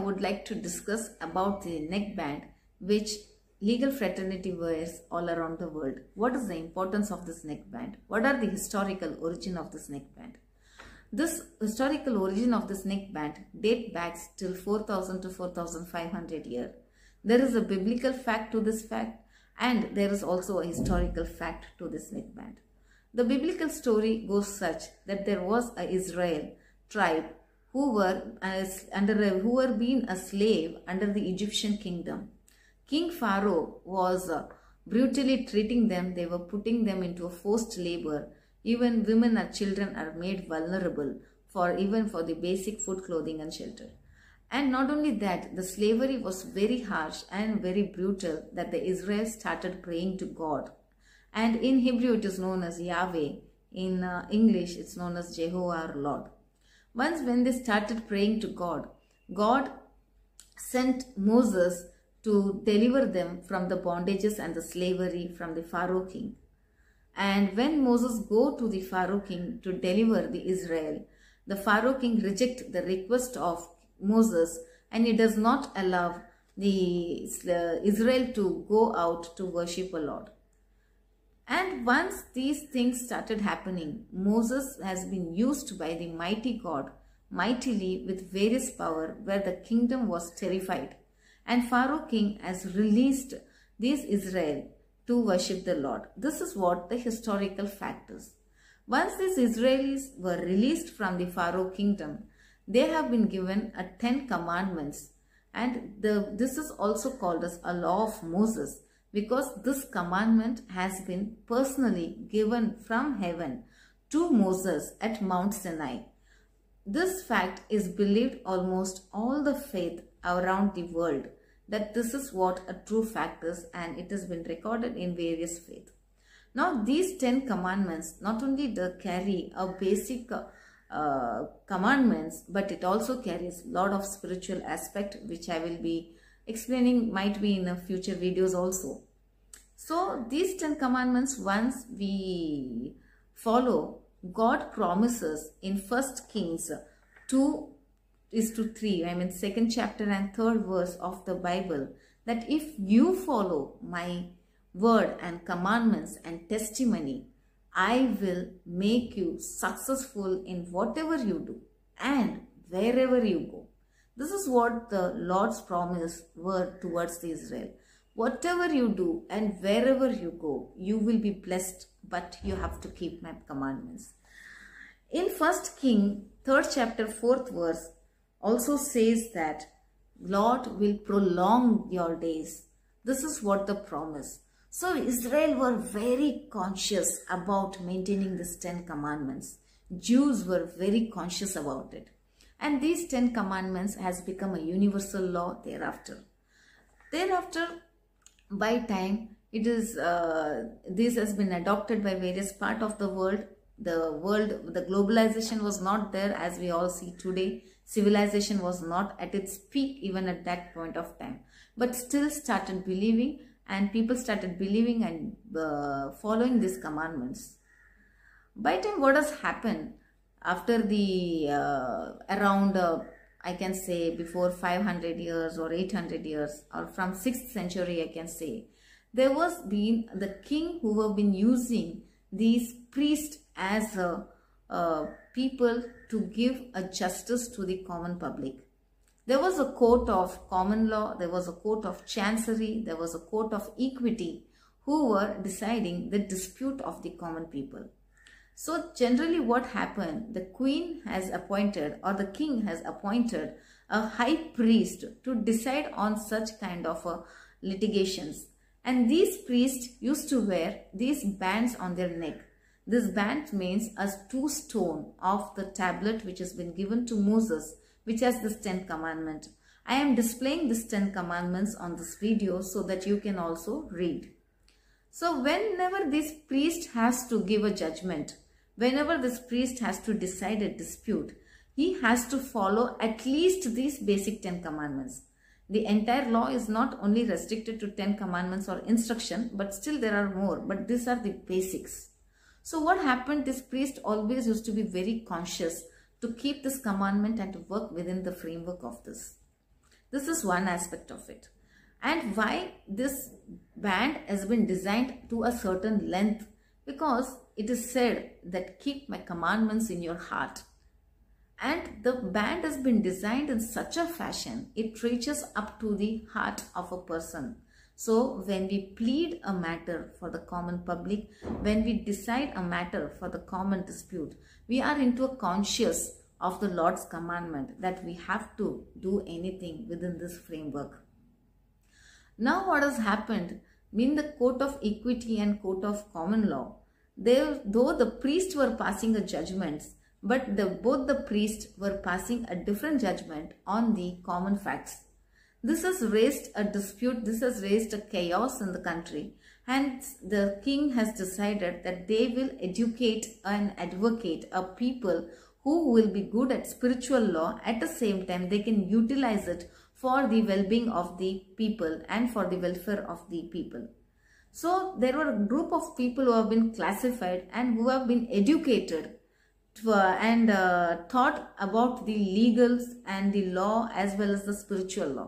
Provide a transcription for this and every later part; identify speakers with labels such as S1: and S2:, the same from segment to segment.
S1: would like to discuss about the neckband which legal fraternity wears all around the world. What is the importance of this neckband? What are the historical origin of this neckband? This historical origin of this neckband date back till 4000 to 4500 years. There is a biblical fact to this fact, and there is also a historical fact to this neckband. The biblical story goes such that there was a Israel tribe who were being a slave under the Egyptian kingdom. King Pharaoh was brutally treating them. They were putting them into a forced labor. Even women and children are made vulnerable even for the basic food, clothing and shelter. And not only that, the slavery was very harsh and very brutal that the Israel started praying to God. And in Hebrew it is known as Yahweh. In English it's known as Jehovah our Lord. Once when they started praying to God, God sent Moses to deliver them from the bondages and the slavery from the Pharaoh king. And when Moses go to the Pharaoh king to deliver the Israel, the Pharaoh king reject the request of Moses, and he does not allow the Israel to go out to worship a Lord. And once these things started happening, Moses has been used by the mighty God mightily with various power, where the kingdom was terrified. And Pharaoh king has released these Israel to worship the Lord. This is what the historical fact is. Once these Israelis were released from the Pharaoh kingdom, they have been given a 10 commandments, and this is also called as a law of Moses, because this commandment has been personally given from heaven to Moses at Mount Sinai. This fact is believed almost all the faith around the world, that this is what a true fact is, and it has been recorded in various faiths. Now these 10 commandments not only carry a basic commandments, but it also carries a lot of spiritual aspect, which I will be explaining, might be in a future videos also. So these 10 commandments, once we follow, God promises in 1 Kings 2:3, I mean 2nd chapter and 3rd verse of the Bible, that if you follow my word and commandments and testimony, I will make you successful in whatever you do and wherever you go. This is what the Lord's promise were towards the Israel. Whatever you do and wherever you go, you will be blessed, but you have to keep my commandments. In 1 King 3rd chapter 4th verse also says that Lord will prolong your days. This is what the promise. So Israel were very conscious about maintaining these 10 commandments. Jews were very conscious about it. And these 10 commandments has become a universal law thereafter. Thereafter, by time, it is this has been adopted by various parts of the world. The globalization was not there as we all see today. Civilization was not at its peak even at that point of time. But still started believing, and people started believing and following these commandments. By time, what has happened after the around I can say before 500 years or 800 years, or from 6th century I can say, there was been the king who have been using these priests as people to give a justice to the common public. There was a court of common law, there was a court of chancery, there was a court of equity who were deciding the dispute of the common people. So generally what happened, the queen has appointed or the king has appointed a high priest to decide on such kind of litigations. And these priests used to wear these bands on their neck. This band means a 2 stone of the tablet which has been given to Moses, which has this 10 commandment. I am displaying this 10 commandments on this video so that you can also read. So whenever this priest has to give a judgment, whenever this priest has to decide a dispute, he has to follow at least these basic 10 commandments. The entire law is not only restricted to 10 commandments or instruction, but still there are more, but these are the basics. So what happened, this priest always used to be very conscious to keep this commandment and to work within the framework of this. This is one aspect of it. And why this band has been designed to a certain length? Because it is said that keep my commandments in your heart. And the band has been designed in such a fashion, it reaches up to the heart of a person. So when we plead a matter for the common public, when we decide a matter for the common dispute, we are into a conscious of the Lord's commandment that we have to do anything within this framework. Now what has happened, in the court of equity and court of common law, though the priests were passing a judgments, but both the priests were passing a different judgment on the common facts. This has raised a dispute, this has raised a chaos in the country, and the king has decided that they will educate and advocate a people who will be good at spiritual law. At the same time, they can utilize it for the well-being of the people and for the welfare of the people. So there were a group of people who have been classified and who have been educated and taught about the legals and the law as well as the spiritual law.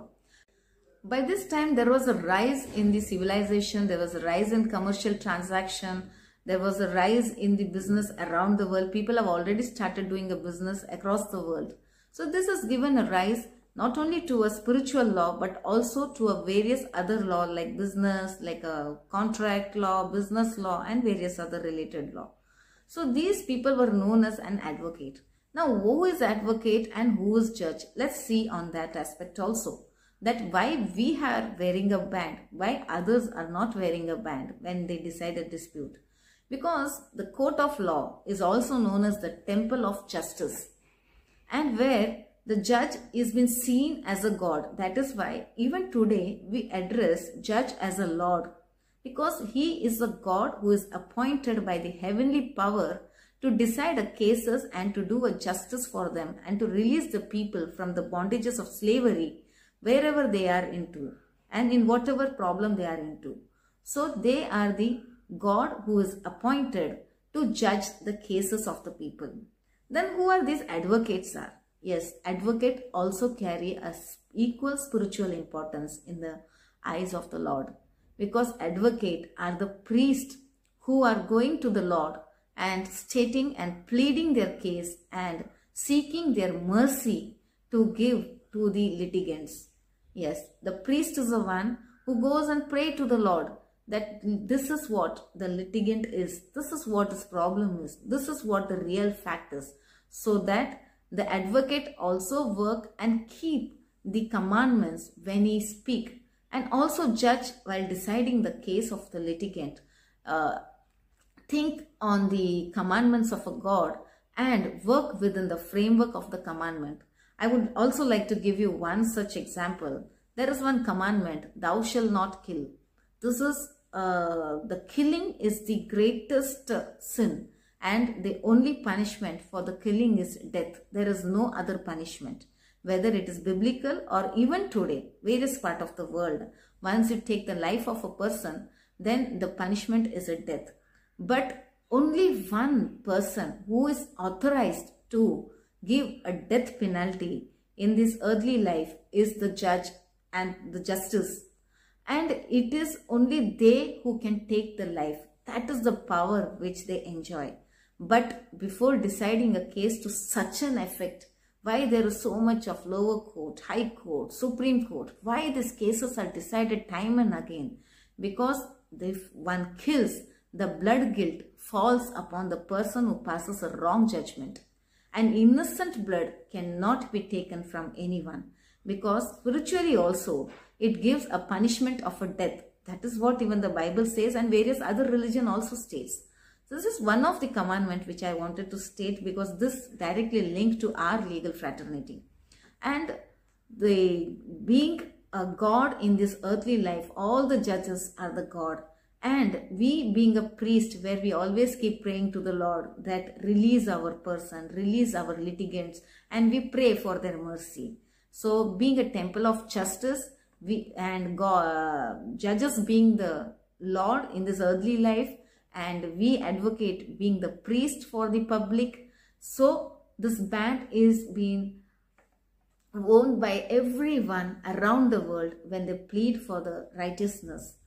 S1: By this time, there was a rise in the civilization, there was a rise in commercial transaction, there was a rise in the business around the world. People have already started doing a business across the world. So this has given a rise not only to a spiritual law, but also to a various other law like business, like a contract law, business law, and various other related law. So these people were known as an advocate. Now, who is advocate and who is judge? Let's see on that aspect also. That why we are wearing a band, why others are not wearing a band when they decide a dispute. Because the court of law is also known as the temple of justice, and where the judge is been seen as a god. That is why even today we address judge as a lord, because he is a god who is appointed by the heavenly power to decide the cases and to do a justice for them and to release the people from the bondages of slavery wherever they are into and in whatever problem they are into. So they are the God who is appointed to judge the cases of the people. Then who are these advocates are? Yes, advocate also carry a equal spiritual importance in the eyes of the Lord, because advocate are the priests who are going to the Lord and stating and pleading their case and seeking their mercy to give to the litigants. Yes, the priest is the one who goes and pray to the Lord that this is what the litigant is, this is what his problem is, this is what the real fact is, so that the advocate also work and keep the commandments when he speak, and also judge while deciding the case of the litigant. Think on the commandments of a God and work within the framework of the commandment. I would also like to give you one such example. There is one commandment, thou shalt not kill. This is the killing is the greatest sin, and the only punishment for the killing is death. There is no other punishment. Whether it is biblical or even today, various part of the world, once you take the life of a person, then the punishment is a death. But only one person who is authorized to give a death penalty in this earthly life is the judge and the justice. And it is only they who can take the life. That is the power which they enjoy. But before deciding a case to such an effect, why there is so much of lower court, high court, supreme court, why these cases are decided time and again? Because if one kills, the blood guilt falls upon the person who passes a wrong judgment. And innocent blood cannot be taken from anyone, because spiritually also it gives a punishment of a death. That is what even the Bible says, and various other religion also states. So this is one of the commandment which I wanted to state, because this directly linked to our legal fraternity. And the being a God in this earthly life, all the judges are the God. And we being a priest, where we always keep praying to the Lord that release our person, release our litigants, and we pray for their mercy. So being a temple of justice, we and God, judges being the Lord in this earthly life, and we advocate being the priest for the public. So this band is being owned by everyone around the world when they plead for the righteousness